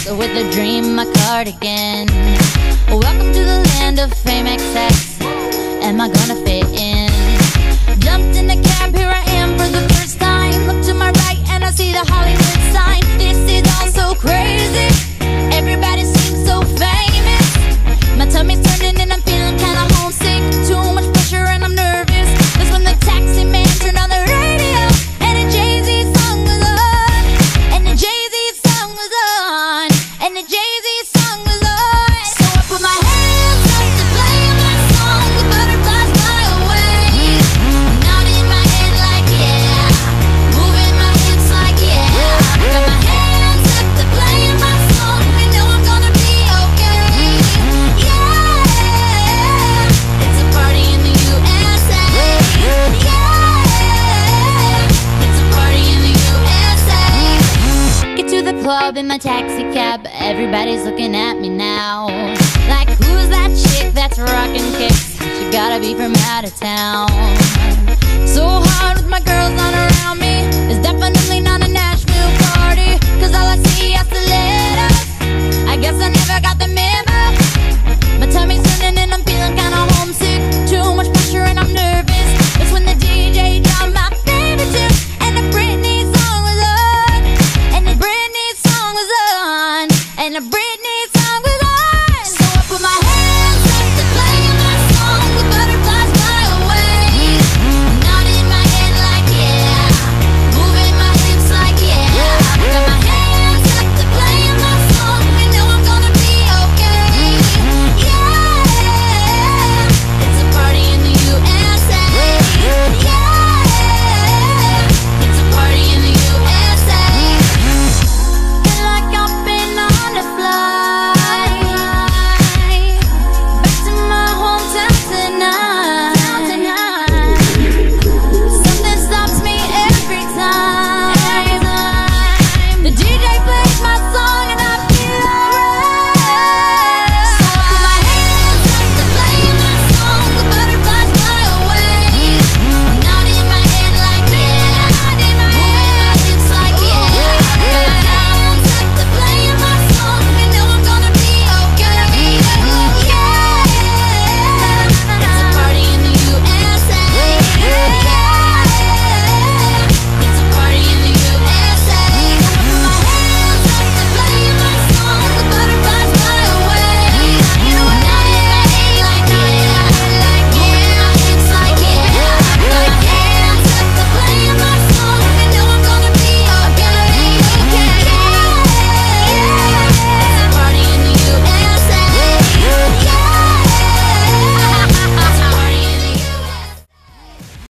with a dream, my cardigan. Welcome to the land of fame excess. Am I gonna fit in? Jumped in the cab, here I am for the first time. Look to my right and I see the Hollywood sign. This is all so crazy. Everybody seems so famous. My tummy's turning and I'm feeling kinda homesick. Too much pressure and I'm nervous. That's when the taxi man turned on the radio and the Jay-Z song was on. And the Jay-Z song was on. And the Jay-Z song was on. So I put my hands up to play my song. The butterflies fly away. Nodding my head like yeah. Moving my hips like yeah. Got my hands up to play my song. I know I'm gonna be okay. Yeah. It's a party in the USA. Yeah. It's a party in the USA. Get to the club in my taxi cab. Everybody's looking at me now. Like, who's that chick that's rocking kicks? She gotta be from out of town.